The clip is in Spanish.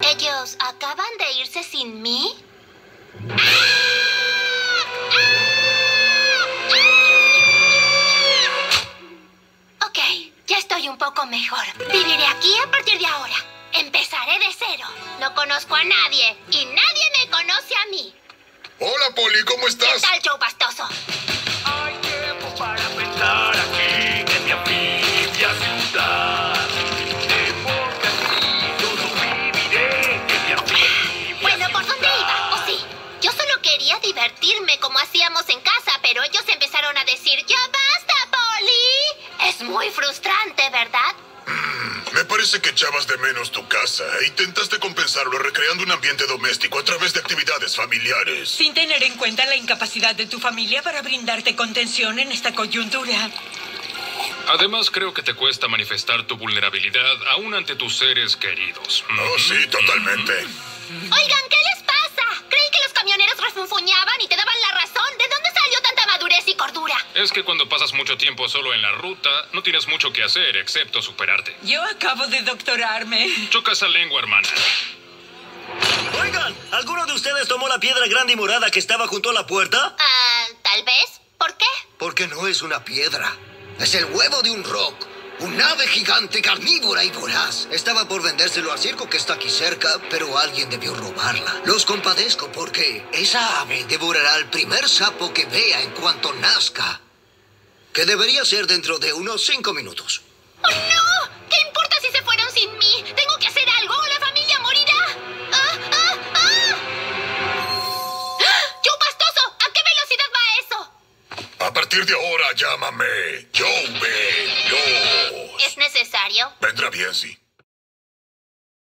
¿Ellos acaban de irse sin mí? Ok, ya estoy un poco mejor. Viviré aquí a partir de ahora. Empezaré de cero. No conozco a nadie y nadie me conoce a mí. Hola, Polly, ¿cómo ¿Qué estás? tal, Joe Pastoso? Hay tiempo para pensar aquí en mi anfibia ciudad. Porque aquí todo viviré en mi anfibia Bueno, ¿por dónde ciudad. iba? Oh, sí. Yo solo quería divertirme como hacíamos en casa, pero ellos empezaron a decir, ¡ya basta, Polly! Es muy frustrante, ¿verdad? Me parece que echabas de menos tu casa e intentaste compensarlo recreando un ambiente doméstico a través de actividades familiares. Sin tener en cuenta la incapacidad de tu familia para brindarte contención en esta coyuntura. Además, creo que te cuesta manifestar tu vulnerabilidad aún ante tus seres queridos. Oh, sí, totalmente. Oigan, ¿qué les pasa? ¿Creen que los camioneros refunfuñaban y te daban la razón? ¿De dónde salió tanta madurez y cordura? Es que cuando pasas mucho tiempo solo en la ruta, no tienes mucho que hacer excepto superarte. Yo acabo de doctorarme. Chocas a lengua, hermana. Oigan, ¿alguno de ustedes tomó la piedra grande y morada que estaba junto a la puerta? Tal vez. ¿Por qué? Porque no es una piedra. Es el huevo de un roc. Un ave gigante carnívora y voraz. Estaba por vendérselo al circo que está aquí cerca, pero alguien debió robarla. Los compadezco porque esa ave devorará al primer sapo que vea en cuanto nazca. Que debería ser dentro de unos 5 minutos. ¡Oh, no! ¿Qué importa si se fueron sin mí? Tengo que hacer algo o la familia morirá. ¡Ah! ¡Joe Pastoso! ¿A qué velocidad va eso? A partir de ahora, llámame Joe. ¿Es necesario? Vendrá bien, sí.